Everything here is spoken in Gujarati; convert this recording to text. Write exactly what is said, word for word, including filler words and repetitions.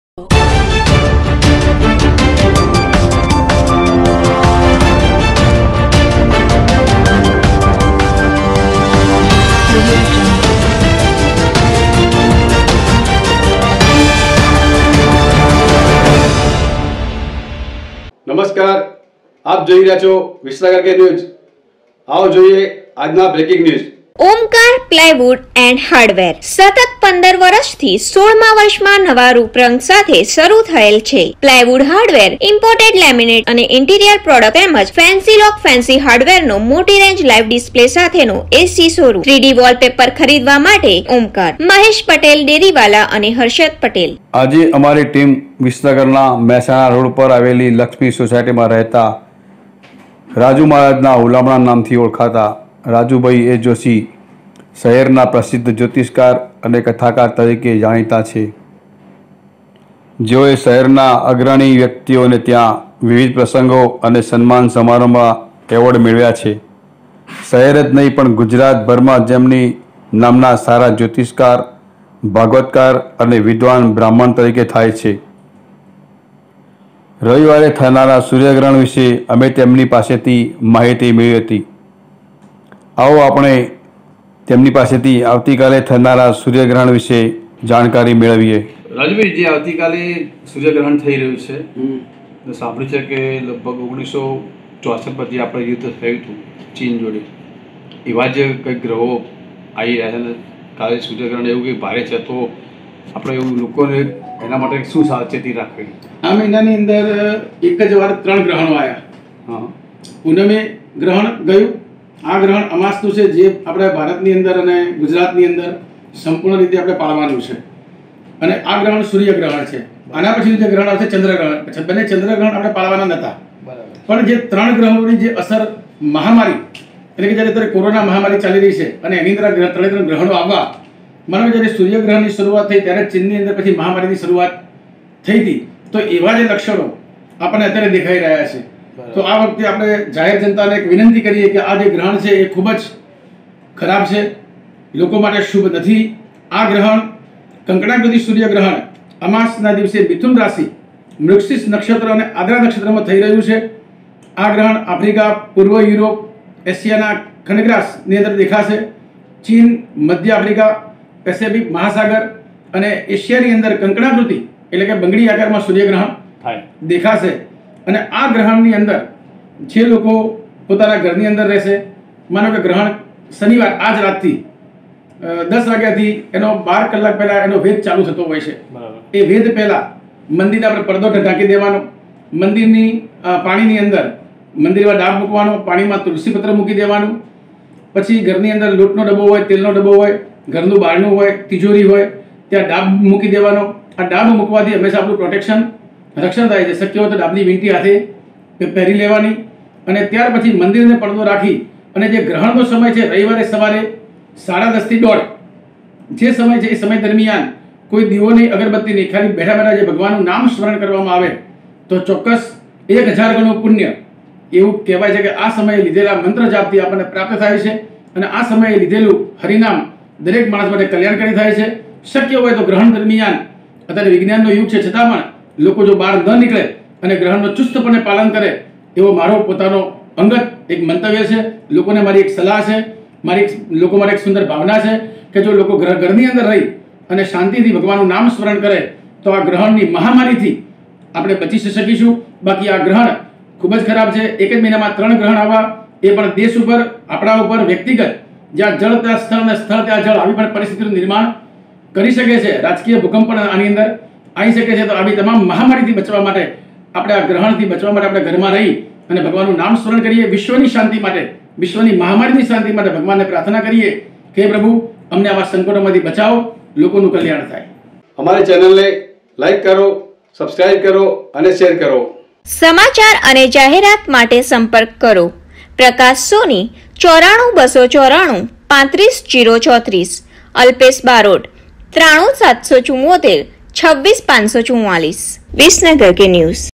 નમસ્કાર, આપ જોઈ રહ્યા છો વિસનગર કે ન્યૂઝ। આવો જોઈએ આજના breaking news. Omkar plywood and hardware સતત પંદર વર્ષથી સોળમા વર્ષમાં નવા રૂપરંગ સાથે શરૂ થયેલ છે। પ્લાયવુડ હાર્ડવેર ઇમ્પોર્ટેડ લેમિનેટ અને ઇન્ટિરિયર પ્રોડક્ટ તેમજ ફેન્સી લોક ફેન્સી હાર્ડવેરનો મોટી રેન્જ લાઇવ ડિસ્પ્લે સાથેનો એસી શોરૂમ। થ્રીડી વોલપેપર ખરીદવા માટે ઓમકાર, મહેશ પટેલ ડેરીવાલા અને હર્ષદ પટેલ। આજે અમારી ટીમ વિસનગરના મહેસાણા રોડ પર આવેલી લક્ષ્મી સોસાયટીમાં રહેતા રાજુ મહારાજના હુલામણા નામથી ઓળખાતા રાજુભાઈ એ જોશી શહેરના પ્રસિદ્ધ જ્યોતિષકાર અને કથાકાર તરીકે જાણીતા છે, જેઓએ શહેરના અગ્રણી વ્યક્તિઓને ત્યાં વિવિધ પ્રસંગો અને સન્માન સમારોહમાં એવોર્ડ મેળવ્યા છે। શહેર જ નહીં પણ ગુજરાતભરમાં જેમની નામના સારા જ્યોતિષકાર, ભાગવતકાર અને વિદ્વાન બ્રાહ્મણ તરીકે થાય છે। રવિવારે થનારા સૂર્યગ્રહણ વિશે અમે તેમની પાસેથી માહિતી મેળવી હતી। आओ આપણે તેમની પાસેથી આવતીકાલે થનારા સૂર્યગ્રહણ વિશે જાણકારી મેળવીએ। રાજુભાઈ, જે આવતીકાલે સૂર્યગ્રહણ થઈ રહ્યું છે, તો સાંભળ્યું છે કે લગભગ ઓગણીસો ચોસઠ પછી આપણે યુદ્ધ થયું હતું ચીન જોડે, એવા જ કંઈક ગ્રહો આવી રહ્યા છે ને કાલે સૂર્યગ્રહણ એવું કંઈક ભારે છે, તો આપણે એવું લોકોને એના માટે શું સાવચેતી રાખવી? આ મહિનાની અંદર એક જ વાર ત્રણ ગ્રહણો આવ્યા। હા, પૂનમે ગ્રહણ ગયું। આ ગ્રહણ અમાસનું છે, જે આપણે ભારતની અંદર અને ગુજરાતની અંદર સંપૂર્ણ રીતે આપણે પાળવાનું છે, અને આ ગ્રહણ સૂર્યગ્રહણ છે। આના પછી જે ગ્રહણ આવશે ચંદ્રગ્રહણ, બંને ચંદ્રગ્રહણ આપણે પાળવાના નહોતા, પણ જે ત્રણ ગ્રહોની જે અસર મહામારી એટલે કે જ્યારે અત્યારે કોરોના મહામારી ચાલી રહી છે અને એની અંદર ત્રણે ત્રણ ગ્રહણો આવવા, માનો જ્યારે સૂર્યગ્રહણની શરૂઆત થઈ ત્યારે ચીનની અંદર પછી મહામારીની શરૂઆત થઈ હતી, તો એવા જે લક્ષણો આપણને અત્યારે દેખાઈ રહ્યા છે। તો આ વખતે આપણે જાહેર જનતાને એક વિનંતી કરીએ કે આ જે ગ્રહણ છે એ ખૂબ જ ખરાબ છે, લોકો માટે શુભ નથી। આ ગ્રહણ કંકણાકૃતિ સૂર્યગ્રહણ અમાસના દિવસે મિથુન રાશિ, મૃગશીર્ષ નક્ષત્ર અને આદ્રા નક્ષત્રમાં થઈ રહ્યું છે। આ ગ્રહણ આફ્રિકા, પૂર્વ યુરોપ, એશિયાના ખંડગ્રાસની અંદર દેખાશે। ચીન, મધ્ય આફ્રિકા, પેસેફિક મહાસાગર અને એશિયાની અંદર કંકણાકૃતિ એટલે કે બંગડી આકારમાં સૂર્યગ્રહણ દેખાશે। અને આ ગ્રહણની અંદર જે લોકો પોતાના ઘરની અંદર રહેશે, માનો કે ગ્રહણ શનિવાર આજ રાતથી દસ વાગ્યાથી એનો બાર કલાક પહેલા એનો વેદ ચાલુ થતો હોય છે। એ વેદ પહેલા મંદિરને આપણે પડદો ઢાંકી દેવાનો, મંદિરની પાણીની અંદર મંદિરમાં ડાબ મૂકવાનો, પાણીમાં તુલસી પત્ર મૂકી દેવાનું, પછી ઘરની અંદર લોટનો ડબ્બો હોય, તેલનો ડબ્બો હોય, ઘરનું બારણું હોય, તિજોરી હોય, ત્યાં ડાબ મૂકી દેવાનો। આ ડાબ મૂકવાથી હંમેશા આપણું પ્રોટેક્શન રક્ષણ થાય છે। શક્ય હોય તો ડાબની વીંટી હાથે પહેરી લેવાની, અને ત્યાર પછી મંદિરને પડદો રાખી અને જે ગ્રહણનો સમય છે રવિવારે સવારે સાડા દસથી દોઢ જે સમય છે એ સમય દરમિયાન કોઈ દીવો નહીં, અગરબત્તી નહીં, ખાલી બેઠા બેઠા જે ભગવાનનું નામ સ્મરણ કરવામાં આવે તો ચોક્કસ એક હજાર ગણું પુણ્ય એવું કહેવાય છે કે આ સમયે લીધેલા મંત્ર જાપથી આપણને પ્રાપ્ત થાય છે, અને આ સમયે લીધેલું હરિનામ દરેક માણસ માટે કલ્યાણકારી થાય છે। શક્ય હોય તો ગ્રહણ દરમિયાન, અત્યારે વિજ્ઞાનનો યુગ છે છતાં પણ લોકો જો બહાર ન નીકળે અને ગ્રહણનું ચુસ્તપણે પાલન કરે એવો મારો પોતાનો અંગત એક મંતવ્ય છે। લોકોને મારી એક સલાહ છે, મારી લોકો માટે એક સુંદર ભાવના છે કે જો લોકો ઘર ઘરની અંદર રહી અને શાંતિથી ભગવાનનું નામ સ્મરણ કરે તો આ ગ્રહણની મહામારીથી આપણે બચી શકીશું। બાકી આ ગ્રહણ ખૂબ જ ખરાબ છે। એક જ મહિનામાં ત્રણ ગ્રહણ આવવા, એ પણ દેશ ઉપર, આપણા ઉપર વ્યક્તિગત, જ્યાં જળ ત્યાં સ્થળ અને સ્થળ ત્યાં જળ, આવી પણ પરિસ્થિતિનું નિર્માણ કરી શકે છે। રાજકીય ભૂકંપ પણ આની અંદર આવી શકે છે। તો આવી તમામ મહામારીથી બચવા માટે, આપણે આ ગ્રહણથી બચવા માટે આપણે ઘરમાં રહી અને ભગવાનનું નામ સ્મરણ કરીએ। વિશ્વની શાંતિ માટે, વિશ્વની મહામારીની શાંતિ માટે ભગવાનને પ્રાર્થના કરીએ કે પ્રભુ અમને આવા સંકટોમાંથી બચાવો, લોકોનું કલ્યાણ થાય। અમારી ચેનલને લાઈક કરો, સબસ્ક્રાઇબ કરો અને શેર કરો। સમાચાર અને જાહેરાત માટે સંપર્ક કરો પ્રકાશ સોની ચોરાણું બસો ચોરાણું પાંત્રીસ જીરો ચોત્રીસ, અલ્પેશ બારોટ ત્રાણું સાતસો ચુમ્મોતેર છવ્વીસ પાંચસો ચુમ્માલીસ। વિસનગર કે ન્યૂઝ।